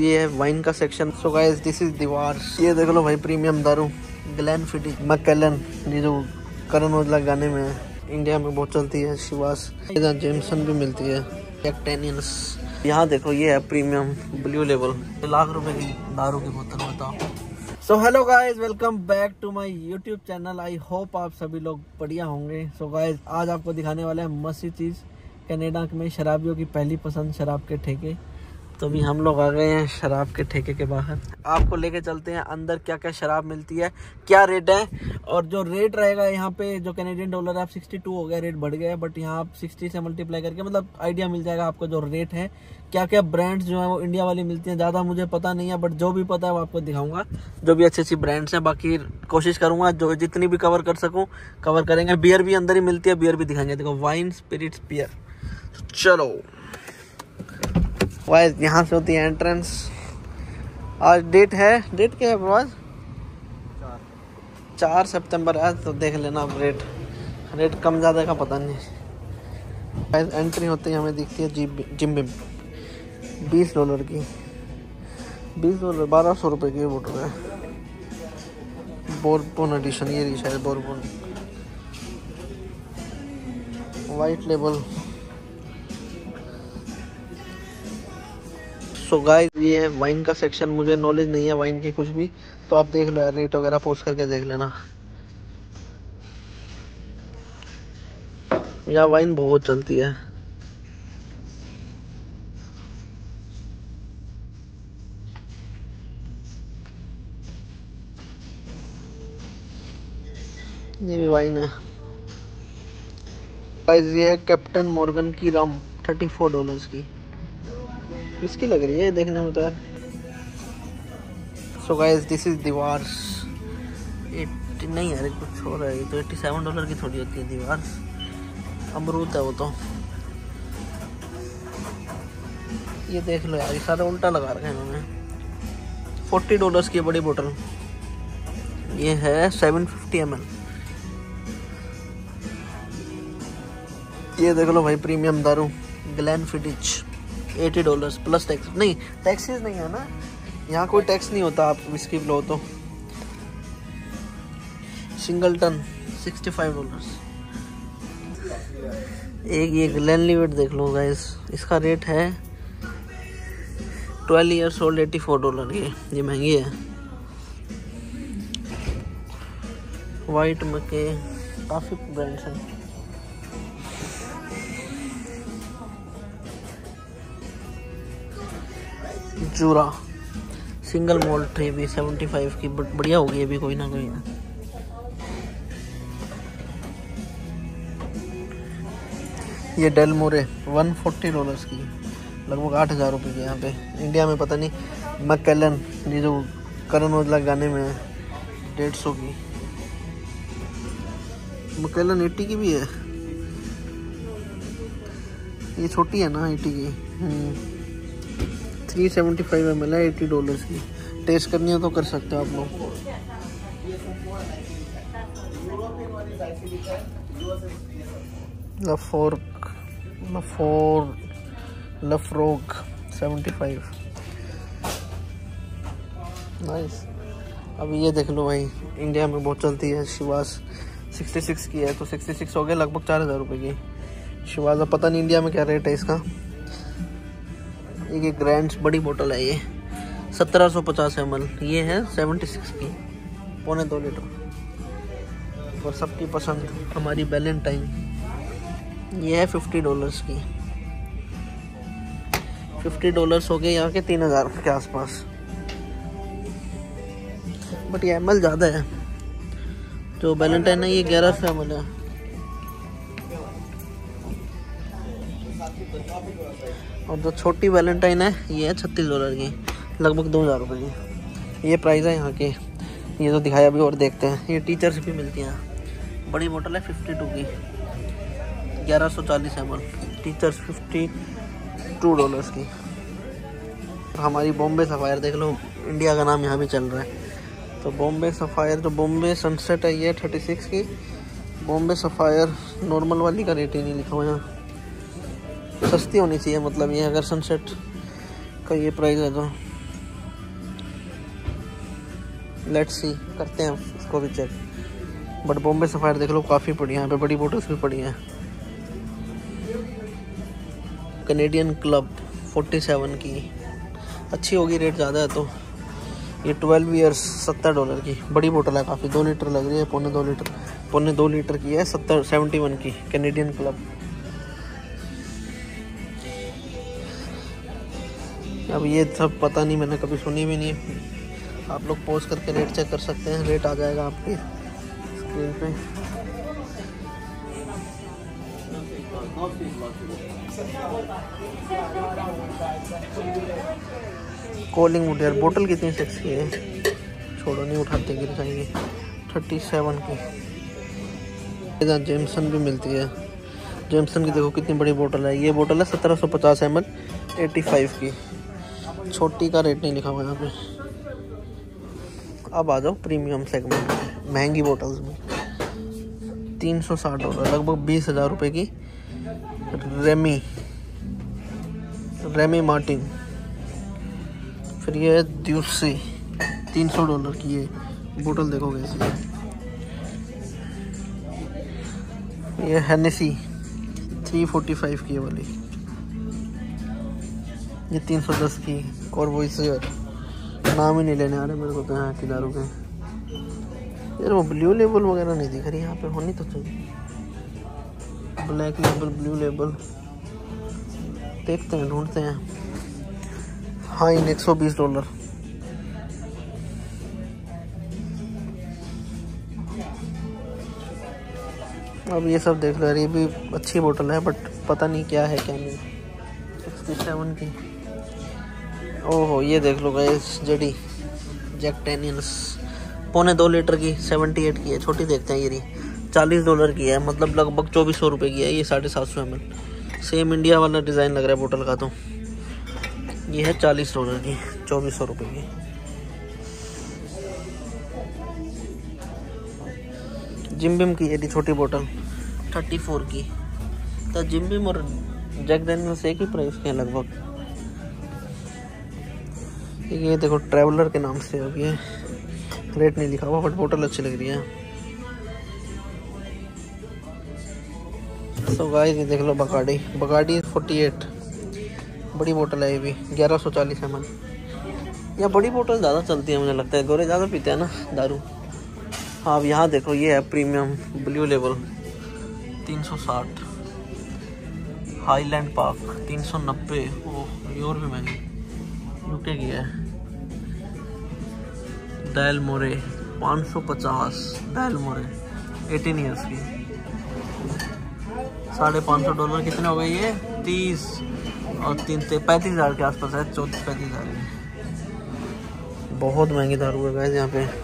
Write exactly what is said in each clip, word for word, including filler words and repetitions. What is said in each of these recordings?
ये है वाइन का section. So guys this is दीवार। ये देख लो भाई प्रीमियम दारू ग्लेनफिडिच मैककेलन, ये जो करण औजला गाने में है, इंडिया में बहुत चलती है। शिवास जेमसन भी मिलती है। एक्टेनियंस यहाँ देखो, ये है प्रीमियम ब्लू लेवल, लाख रुपए की दारू की बोतल बताओ। So hello guys, welcome back to my YouTube channel. I hope आप सभी लोग बढ़िया होंगे। सो so गाइस आज आपको दिखाने वाले हैं मस्त सी चीज़, कनाडा में शराबियों की पहली पसंद शराब के ठेके। तो अभी हम लोग आ गए हैं शराब के ठेके के बाहर। आपको लेके चलते हैं अंदर, क्या क्या शराब मिलती है, क्या रेट है। और जो रेट रहेगा यहाँ पे, जो कैनेडियन डॉलर है, आप बासठ हो गया, रेट बढ़ गया है, बट यहाँ आप साठ से मल्टीप्लाई करके मतलब आइडिया मिल जाएगा आपको जो रेट है। क्या क्या ब्रांड्स जो है वो इंडिया वाली मिलती हैं, ज़्यादा मुझे पता नहीं है, बट जो भी पता है वो आपको दिखाऊंगा, जो भी अच्छी अच्छी ब्रांड्स हैं। बाकी कोशिश करूँगा जो जितनी भी कवर कर सकूँ कवर करेंगे। बियर भी अंदर ही मिलती है, बियर भी दिखाएंगे। देखो वाइन, स्पिरिट्स, बियर। चलो वाइज यहाँ से होती है एंट्रेंस। आज डेट है, डेट क्या है बस चार सितंबर है, तो देख लेना आप। रेट रेट कम ज़्यादा का पता नहीं। वाइज एंट्री होती है, हमें दिखती है जिम जिम में बीस डॉलर की, बीस डॉलर बारह सौ रुपये की बोतल है। बोरबन एडिशन, ये रही शायद bourbon white label. So guys ये है वाइन का सेक्शन। मुझे नॉलेज नहीं है वाइन की कुछ भी, तो आप देख लो यार, रेट वगैरह पोस्ट करके देख लेना। यहाँ वाइन बहुत चलती है। ये भी वाइन है गाइस। ये है कैप्टन मॉर्गन की रम, थर्टी फोर डॉलर्स की। इसकी लग रही है देखने में तो यार। सो गाइस दिस इज दीवार। एट्टी नहीं यार, कुछ हो रहा है। ये तो सत्तासी डॉलर की थोड़ी होती है दीवार। अमरूद है वो तो। ये देख लो यार, ये सारा उल्टा लगा रखा है इन्होंने। चालीस डॉलर्स की बड़ी बोतल। ये है सात सौ पचास एम एल। ये देख लो भाई प्रीमियम दारू ग्लेनफिडिच, अस्सी डॉलर्स प्लस टैक्स। नहीं टैक्सेस नहीं है ना, यहाँ कोई टैक्स नहीं होता आप विस्की लो तो। सिंगलटन पैंसठ डॉलर्स। एक ये ग्लेनलिवेट देख लो गाइस, इसका रेट है बारह इयर्स ओल्ड, चौरासी डॉलर। ये ये महंगी है। वाइट में के काफ़ी ब्रांड्स हैं। जूरा सिंगल मोल्ट ट्रे भी पचहत्तर की, बट बढ़िया होगी ये भी कोई ना कोई। ये डेल मोरे एक सौ चालीस डॉलर्स की, लगभग आठ हज़ार रुपये की। यहाँ पे इंडिया में पता नहीं। मैककेलन, ये जो करण औजला गाने में है, डेढ़ सौ की। मैककेलन अस्सी की भी है। ये छोटी है ना अस्सी की। तीन सौ पचहत्तर एम एल है, अस्सी डॉलर्स की। टेस्ट करनी हो तो कर सकते हो आप लोग। लफोर्क लफोर लफरोग पचहत्तर। नाइस। अब ये देख लो भाई, इंडिया में बहुत चलती है। शिवास छियासठ की है, तो छियासठ हो गया, लगभग चार हज़ार रुपये की। शिवास अब पता नहीं इंडिया में क्या रेट है इसका। एक ग्रैंड बड़ी बोतल है, ये सत्रह सौ पचास एम एल। ये है छिहत्तर की, पौने दो लीटर। और सबकी पसंद हमारी वैलेंटाइन, ये है पचास डॉलर्स की। पचास डॉलर्स हो गए यहाँ के तीन हज़ार के आसपास, बट ये एम एल ज़्यादा है। जो वैलेंटाइन है ये ग्यारह सौ एम एल है। और जो छोटी वैलेंटाइन है ये है छत्तीस डॉलर की, लगभग दो हज़ार रुपये की। ये प्राइस है यहाँ के। ये तो दिखाया अभी, और देखते हैं। ये टीचर्स भी मिलती हैं, बड़ी बोतल है बावन की, ग्यारह सौ चालीस एम एल। टीचर्स बावन डॉलर्स की। हमारी बॉम्बे सफ़ायर देख लो, इंडिया का नाम यहाँ भी चल रहा है। तो बॉम्बे सफ़ायर, जो बॉम्बे सनसेट है, ये छत्तीस की। बॉम्बे सफ़ायर नॉर्मल वाली का रेट ही नहीं लिखा हुआ यहाँ। सस्ती होनी चाहिए, मतलब ये अगर सनसेट का ये प्राइस है तो लेट्स सी, करते हैं इसको भी चेक। बट बॉम्बे सफायर देख लो काफ़ी पड़ी है, यहाँ पे बड़ी बोटल्स भी पड़ी हैं। कैनेडियन क्लब सैंतालीस की, अच्छी होगी, रेट ज़्यादा है तो। ये ट्वेल्व ईयर्स सत्तर डॉलर की बड़ी बोतल है काफ़ी, दो लीटर लग रही है, पौने दो लीटर पौने दो लीटर की है, सत्तर सेवेंटी वन की, कैनेडियन क्लब। अब ये सब पता नहीं, मैंने कभी सुनी भी नहीं। आप लोग पॉज करके रेट चेक कर सकते हैं, रेट आ जाएगा आपकी स्क्रीन पे। कॉलिंग वुड यार, बोतल कितनी सेक्सी है, छोड़ो नहीं उठाते गिर जाएंगे। थर्टी सेवन की। इधर जेमसन भी मिलती है, जेमसन की देखो कितनी बड़ी बोतल है। ये बोतल है सत्रह सौ पचास एम एल एटी फाइव की, छोटी का रेट नहीं लिखा हुआ यहाँ पे। अब आ जाओ प्रीमियम सेगमेंट, महंगी बोतल्स में तीन सौ साठ डॉलर, लगभग बीस हज़ार रुपये की। रेमी रेमी मार्टिन, फिर ये द्यूसी तीन सौ डॉलर की। ये बोतल देखो कैसी है। ये हेनेसी तीन सौ पैंतालीस की वाली, ये तीन सौ दस की। और वो इसे नाम ही नहीं लेने आ रहे मेरे को तो यहाँ की दारू के यार। वो ब्लू लेबल वगैरह नहीं दिख रही यहाँ पे, होनी तो चाहिए ब्लैक लेबल, ब्लू लेबल। देखते हैं, ढूंढते हैं। हाँ, इन एक सौ बीस डॉलर। अब ये सब देख लो यार, ये भी अच्छी बोतल है बट पता नहीं क्या है क्या नहीं। सिक्सटी सेवन की। ओहो, ये देख लो गाइस, जेडी जैक डेनियल्स, पौने दो लीटर की, सेवेंटी एट की है। छोटी देखते हैं, ये रही चालीस डॉलर की है, मतलब लगभग चौबीस सौ रुपये की है। ये साढ़े सात सौ एम एल, सेम इंडिया वाला डिज़ाइन लग रहा है बोतल का। तो ये है चालीस डॉलर की, चौबीस सौ रुपये की। जिम बिम की ये छोटी बोतल थर्टी फोर की। तो जिम बिम और जैक डेनियल्स एक ही प्राइस के हैं लगभग। ये देखो ट्रैवलर के नाम से होगी, रेट नहीं लिखा हुआ बट बोतल अच्छी लग रही है। तो गाइस ये देख लो बकाडी, बकाडी अड़तालीस, बड़ी बोतल है ये भी, ग्यारह सौ चालीस एम एल। या बड़ी बोतल ज़्यादा चलती है मुझे लगता है, गोरे ज़्यादा पीते हैं ना दारू। हाँ, अब यहाँ देखो ये है प्रीमियम ब्लू लेबल तीन सौ साठ, हाईलैंड पार्क तीन सौ नब्बे। ओह, ये और भी महंगी, यूके की है। डेल मोरे पाँच सौ पचास, डेल मोरे अठारह ईयर्स की, साढ़े पाँच सौ डॉलर। कितने हो गए ये? तीस और तीन पैंतीस हज़ार के आसपास है, चौंतीस पैंतीस हज़ार की। बहुत महंगी दारू है गाइस यहाँ पे।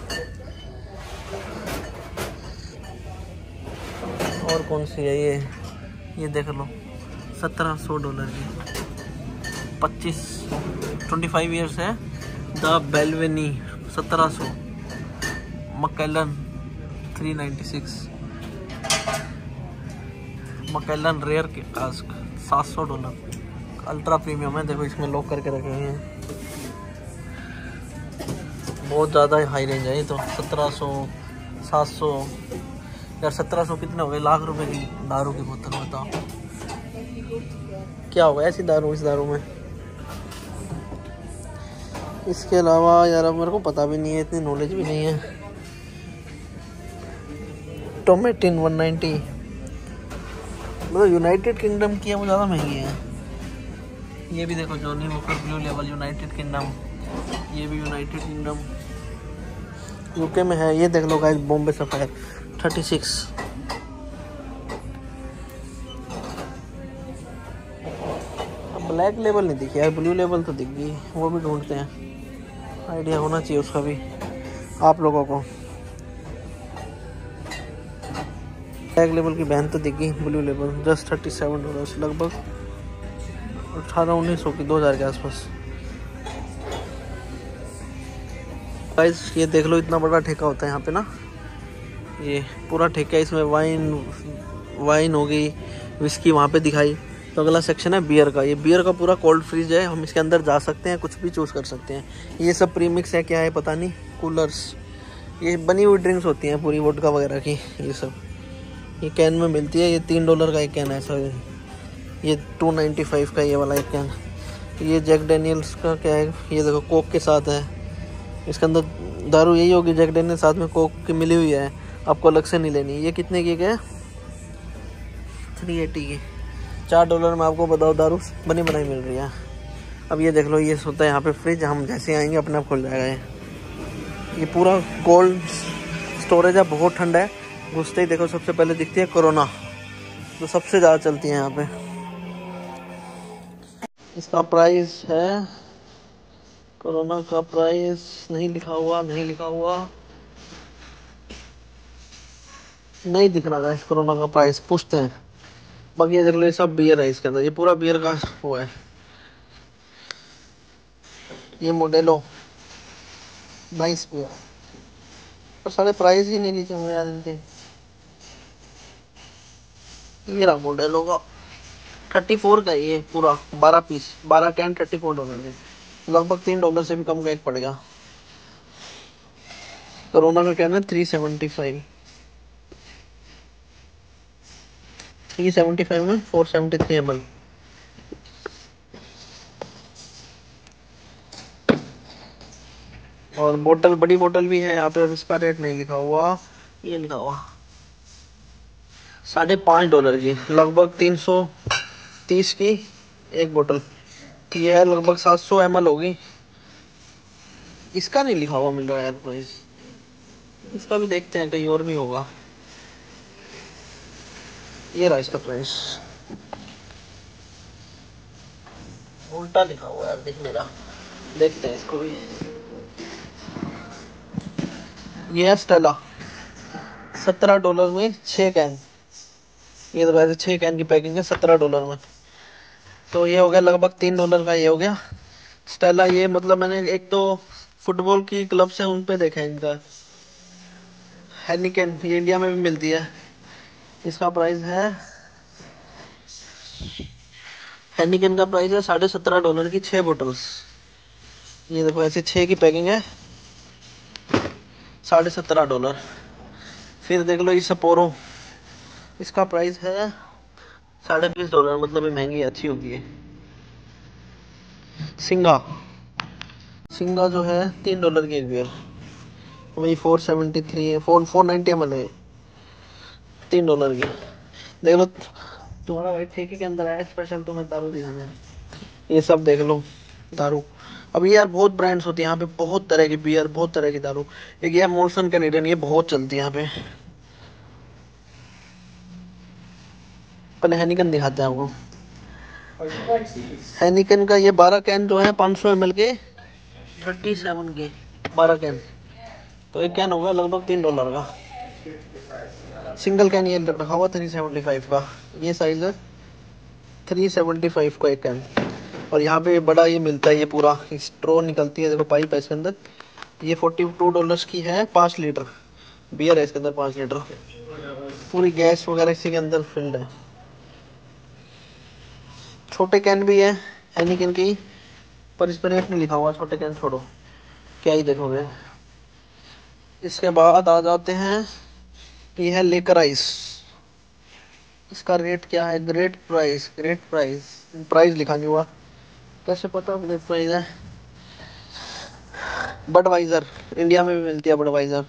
और कौन सी है ये? ये देख लो सत्रह सौ डॉलर की, पच्चीस ट्वेंटी फाइव ईयर्स है। द बेलवेनी सत्रह सौ, Macallan three ninety six, Macallan rare के कास्क सात सौ डॉलर, अल्ट्रा प्रीमियम है। देखो इसमें लॉक करके रखे हुए हैं, बहुत ज़्यादा हाई रेंज है ये तो। सत्रह सौ, सात सौ यार, सत्रह सौ कितने हो गए? लाख रुपए की दारू की बोतल, बताओ क्या होगा ऐसी दारू इस दारू में। इसके अलावा यार अब मेरे को पता भी नहीं है, इतनी नॉलेज भी नहीं है। टोमेटिन वन नाइन्टी, मतलब यूनाइटेड किंगडम की है, वो ज़्यादा महंगी है। ये भी देखो जॉनी वॉकर ब्लू लेवल, यूनाइटेड किंगडम, ये भी यूनाइटेड किंगडम यूके में है। ये देख लो guys, Bombay Sapphire thirty six. Black label नहीं दिखी यार, ब्लू लेबल तो दिख गई, वो भी ढूंढते हैं, आइडिया होना चाहिए उसका भी आप लोगों को। ब्लैक लेबल की बहन तो दिख गई, blue label just thirty seven dollar, लगभग अठारह उन्नीस सौ की, दो हज़ार के आसपास। गाइस ये देख लो, इतना बड़ा ठेका होता है यहाँ पे ना, ये पूरा ठेका। इसमें वाइन वाइन हो गई, विस्की वहाँ पे दिखाई। तो अगला सेक्शन है बियर का। ये बियर का पूरा कोल्ड फ्रीज है, हम इसके अंदर जा सकते हैं, कुछ भी चूज़ कर सकते हैं। ये सब प्रीमिक्स है, क्या है पता नहीं, कूलर्स ये बनी हुई ड्रिंक्स होती हैं पूरी वोडका वगैरह की, ये सब ये कैन में मिलती है। ये तीन डॉलर का एक कैन है ऐसा। ये टू नाइन्टी फाइव का ये वाला एक कैन। ये जैक डैनियल्स का क्या है, ये देखो कोक के साथ है। इसके अंदर दारू यही होगी, जैक डैनियल साथ में कोक की मिली हुई है, आपको अलग से नहीं लेनी। ये कितने की क्या, थ्री एटी की, चार डॉलर में आपको बताओ दारू बनी बनाई मिल रही है। अब ये देख लो, ये होता है यहाँ पे फ्रिज, हम जैसे आएंगे अपने आप खुल जाएगा। ये ये पूरा कोल्ड स्टोरेज है, बहुत ठंडा है। घुसते ही देखो सबसे पहले दिखती है कोरोना, जो सबसे ज़्यादा चलती है यहाँ पे। इसका प्राइस है, कोरोना का प्राइस नहीं लिखा हुआ, नहीं लिखा हुआ, नहीं दिख रहा है कोरोना का प्राइस, पूछते हैं। बाकी ये देख लो, ये सब बियर है इसके अंदर, ये पूरा बियर का वो है। ये मोडेलो नाइस बियर, पर सारे प्राइस ही नहीं नीचे हुए यार इनके। ये रहा मोडेलो का थर्टी फोर का, ये पूरा बारह पीस, बारह कैन थर्टी फोर डॉलर में, लगभग तीन डॉलर से भी कम का एक पड़ेगा। कोरोना का कैन है three seventy five, three seventy five में four seventy three M L. और बोतल, बड़ी बोतल भी है यहाँ पे, इसका रेट नहीं लिखा हुआ, ये लिखा हुआ साढ़े पाँच डॉलर की, लगभग तीन सौ तीस की एक बोतल। ये है लगभग सात सौ एम एल होगी। इसका नहीं लिखा हुआ मिल रहा है यार प्राइस, इसका भी देखते हैं कहीं और भी होगा। ये रहा इसका प्राइस, उल्टा लिखा हुआ है, दिख नहीं रहा, देखते हैं इसको भी। ये है स्टेला, सत्रह डॉलर में छः कैन। ये तो वैसे छः कैन की पैकिंग है सत्रह डॉलर में, तो ये हो गया लगभग तीन डॉलर का, ये हो गया स्टेला। ये मतलब मैंने एक तो फुटबॉल की क्लब्स है उन पे देखा है इनका। हेनिकन ये इंडिया में भी मिलती है, इसका प्राइस है, हेनिकन का प्राइस है साढ़े सत्रह डॉलर की छः बोटल्स। ये देखो ऐसे छः की पैकिंग है, साढ़े सत्रह डॉलर। फिर देख लो ये सपोरो, इसका प्राइस है साढ़े बीस डॉलर, मतलब ये महंगी अच्छी होगी है। सिंगा, सिंगा जो है तीन डॉलर की एक बियर, वही फोर सेवेंटी थ्री है, four four ninety M L है, तीन डॉलर की। देख लो तुम्हारा भाई ठेके के अंदर आया स्पेशल, तुम्हें दारू दिखाने। ये सब देख लो दारू। अब यार बहुत ब्रांड्स होती है यहाँ पे, बहुत तरह की बियर, बहुत तरह की दारू। एक ये मोल्सन कैनेडियन, ये बहुत चलती है यहाँ पे। पहले हैनिकन दिखाते हैं आपको। हैनिकन का ये बारह कैन जो है पाँच सौ एम एल के, थर्टी सेवन के बारह कैन, तो एक कैन होगा लगभग तीन डॉलर का। सिंगल कैन ये रखा हुआ थ्री सेवेंटी फाइव का, ये साइज है थ्री सेवेंटी फाइव का एक कैन। और यहाँ पे बड़ा ये मिलता है, ये पूरा स्ट्रॉ निकलती है, देखो पाइप है इसके अंदर। ये फोर्टी टू डॉलर्स की है, पाँच लीटर बियर है इसके अंदर, पाँच लीटर पूरी गैस वगैरह इसी के अंदर फिल्ड है। छोटे कैन भी है हैनिकन की, पर इस पर रेट नहीं लिखा हुआ, छोटे कैन छोड़ो, क्या ही देखोगे। इसके बाद आ जाते हैं, ये है लेकर आइस। इसका रेट क्या है, great price, great price, price लिखा नहीं हुआ, कैसे पता ग्रेट प्राइस है। बडवाइजर, इंडिया में भी मिलती है बडवाइजर,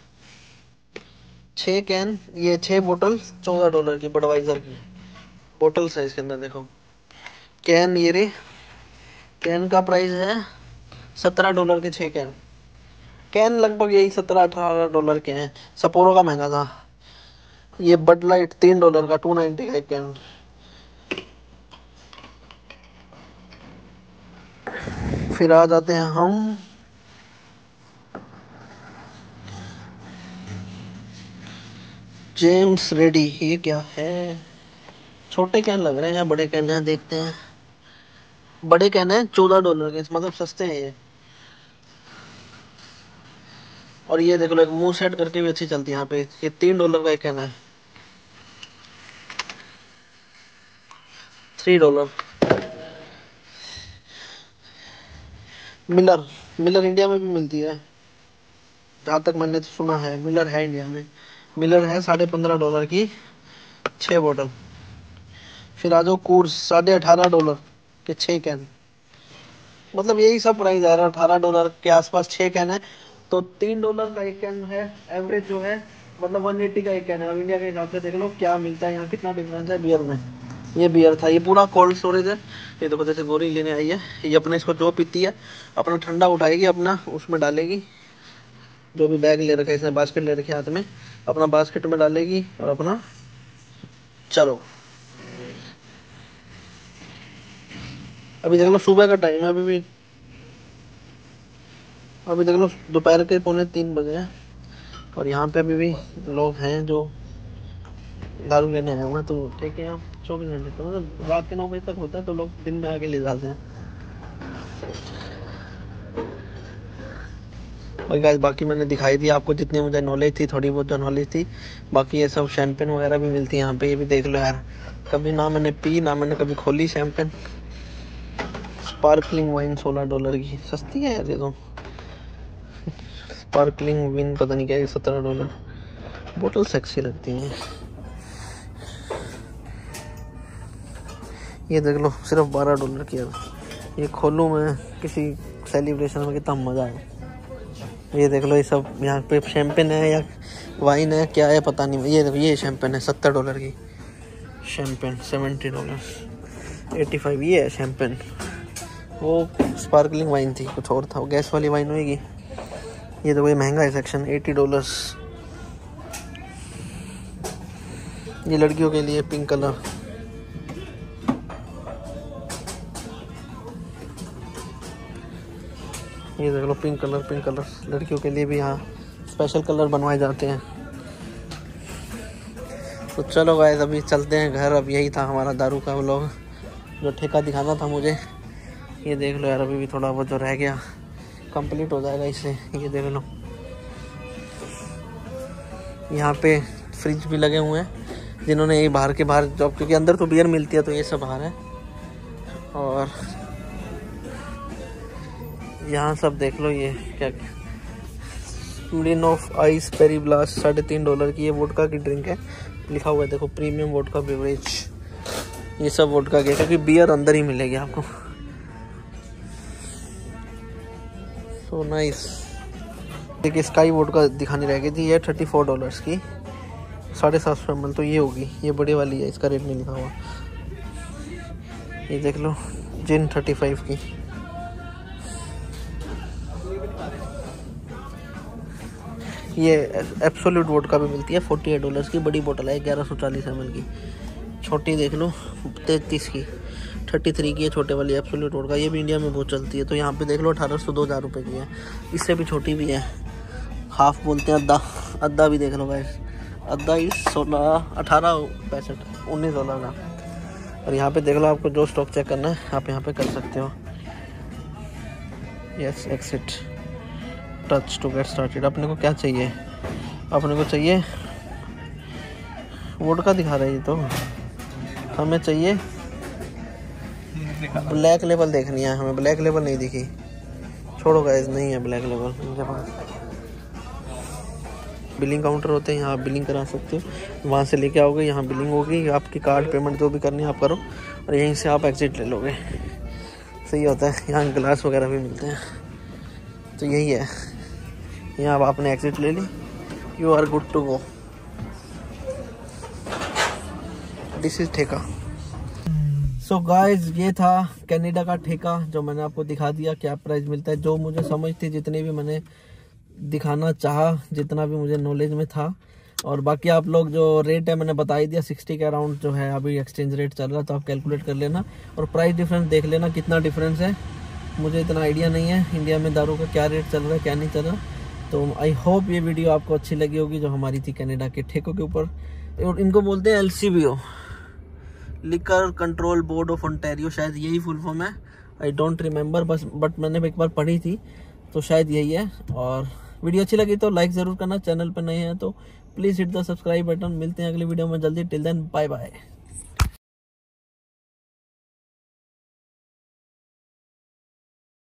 छः कैन, ये छः बोतल चौदह डॉलर की बडवाइजर की बोतल्स है इसके अंदर। देखो कैन, ये रे कैन का प्राइस है सत्रह डॉलर के छः कैन। कैन लगभग यही सत्रह अठारह डॉलर के हैं, सपोरो का महंगा था। ये बड लाइट तीन डॉलर का, टू नाइन्टी का एक कैन। फिर आ जाते हैं हम जेम्स रेडी, ये क्या है, छोटे कैन लग रहे हैं, बड़े कैन हैं, देखते हैं। बड़े कैन है चौदह डॉलर के, मतलब सस्ते हैं ये। और ये देख लो एक मुंह सेट करके भी अच्छी चलती है यहाँ पे, ये तीन डॉलर का एक कैन है, three dollar. Miller, Miller India में भी मिलती है, जहाँ तक मैंने तो सुना है मिलर है इंडिया में, मिलर है साढ़े पंद्रह डॉलर की छः बोतल। फिर आ जाओ कूर्स साढ़े अठारह डॉलर के छः कैन, मतलब यही सब प्राइस आ रहा है, अठारह डॉलर के आसपास छः कैन है। तो तीन डॉलर का एक कैन है एवरेज जो है, मतलब वन एट्टी का एक कैन है। अब इंडिया के हिसाब से देख लो क्या मिलता है यहाँ, कितना डिफरेंस है बियर में। ये बियर था, ये पूरा कोल्ड स्टोरेज है। ये देखो जैसे गोरी लेने आई है, ये अपने इसको जो पीती है अपना ठंडा उठाएगी, अपना उसमें डालेगी, जो भी बैग ले रखा है इसने, बास्केट ले रखी है हाथ में, अपना बास्केट में डालेगी और अपना चलो। अभी देख लो सुबह का टाइम है, अभी भी अभी देख लो दोपहर के पौने तीन बजे हैं और यहाँ पे अभी भी लोग हैं जो दारू लेने आए हुए हैं। तो ठीक है, आप चौबीस घंटे तो मतलब रात के नौ बजे तक होता है, तो लोग दिन में आके ले जाते हैं। और गाइस बाकी मैंने दिखाई दी आपको जितनी मुझे नॉलेज थी, थोड़ी बहुत जो नॉलेज थी। बाकी ये सब शैम्पेन वगैरह भी मिलती है यहाँ पे, ये भी देख लो यार। कभी ना मैंने पी, ना मैंने कभी खोली शैम्पेन। स्पार्कलिंग वाइन सोलह डॉलर की, सस्ती है यार ये तो। स्पार्कलिंग वाइन पता नहीं क्या है, सत्रह डॉलर। बोतल सेक्सी लगती है। ये देख लो सिर्फ बारह डॉलर की यार। ये खोलूँ मैं किसी सेलिब्रेशन में, कितना मज़ा है। ये देख लो ये सब यहाँ पे शैम्पेन है या वाइन है क्या है पता नहीं। ये ये शैम्पेन है सत्तर डॉलर की, champagne seventy dollar eighty five. ये है शैम्पेन, वो स्पार्कलिंग वाइन थी, कुछ और था, वो गैस वाली वाइन होएगी। ये देखो ये महंगा है सेक्शन, एटी डॉलर्स। ये लड़कियों के लिए पिंक कलर। ये देख लो पिंक कलर, पिंक कलर लड़कियों के लिए भी यहाँ स्पेशल कलर बनवाए जाते हैं। तो चलो गाइस अभी चलते हैं घर। अब यही था हमारा दारू का व्लॉग, जो ठेका दिखाना था मुझे। ये देख लो यार, अभी भी थोड़ा बहुत जो रह गया कंप्लीट हो जाएगा इससे। ये देख लो यहाँ पे फ्रिज भी लगे हुए हैं, जिन्होंने ये बाहर के बाहर जॉब, क्योंकि अंदर तो बियर मिलती है तो ये सब बाहर है। और यहाँ सब देख लो, ये क्या स्मिर्नॉफ आइस पेरी ब्लास्ट साढ़े तीन डॉलर की, ये वोडका की ड्रिंक है। लिखा हुआ है देखो प्रीमियम वोडका बेवरेज। ये सब वोडका के, क्योंकि बियर अंदर ही मिलेगी आपको। So nice. देखिए स्काई वोडका दिखानी रह गई थी, ये थर्टी फोर डॉलर्स की, साढ़े सात सौ एम एल। तो ये होगी, ये बड़ी वाली है, इसका रेट नहीं लिखा हुआ। ये देख लो जिन थर्टी फाइव की। ये एब्सोल्यूट वोडका भी मिलती है फोर्टी एट डॉलर्स की, बड़ी बोतल है ग्यारह सौ चालीस एम एल की। छोटी देख लो तैंतीस की, थर्टी थ्री की है छोटे वाली एब्सोल्यूट वोडका। ये भी इंडिया में बहुत चलती है। तो यहाँ पे देख लो अठारह सौ दो हज़ार रुपये की है। इससे भी छोटी भी है, हाफ बोलते हैं, अद्धा अद्धा भी देख लो गाइस। अद्धा ही सोलह अठारह पैंसठ उन्नीस डॉलर का। और यहाँ पे देख लो, आपको जो स्टॉक चेक करना है आप यहाँ पे कर सकते हो। Yes exit touch to get started. अपने को क्या चाहिए, अपने को चाहिए वोडका दिखा रही है, तो हमें चाहिए ब्लैक लेबल देखनी है। हमें ब्लैक लेबल नहीं दिखी, छोड़ो गाइस, नहीं है ब्लैक लेबल इनके पास। बिलिंग काउंटर होते हैं, यहाँ आप बिलिंग करा सकते हो। वहाँ से लेके आओगे, यहाँ बिलिंग होगी, आपकी कार्ड पेमेंट जो भी करनी है आप करो, और यहीं से आप एग्जिट ले लोगे। सही होता है। यहाँ ग्लास वगैरह भी मिलते हैं। तो यही है, यहाँ अब आपने एग्जिट ले ली, you are good to go. This is ठेका। सो गाइज ये था कनाडा का ठेका, जो मैंने आपको दिखा दिया क्या प्राइस मिलता है। जो मुझे समझ थी, जितनी भी मैंने दिखाना चाहा, जितना भी मुझे नॉलेज में था। और बाकी आप लोग जो रेट है मैंने बता ही दिया, सिक्सटी के अराउंड जो है अभी एक्सचेंज रेट चल रहा है। तो आप कैलकुलेट कर लेना और प्राइस डिफरेंस देख लेना कितना डिफरेंस है। मुझे इतना आइडिया नहीं है इंडिया में दारू का क्या रेट चल रहा है क्या नहीं चल रहा। तो आई होप ये वीडियो आपको अच्छी लगी होगी, जो हमारी थी कनाडा के ठेकों के ऊपर। और इनको बोलते हैं L C B O, liquor control board of Ontario, शायद यही फुल फॉर्म है। आई डोंट रिमेंबर, बस बट मैंने एक बार पढ़ी थी, तो शायद यही है। और वीडियो अच्छी लगी तो लाइक ज़रूर करना, चैनल पर नए हैं तो please hit the subscribe button. मिलते हैं अगली वीडियो में जल्दी। Till then bye bye.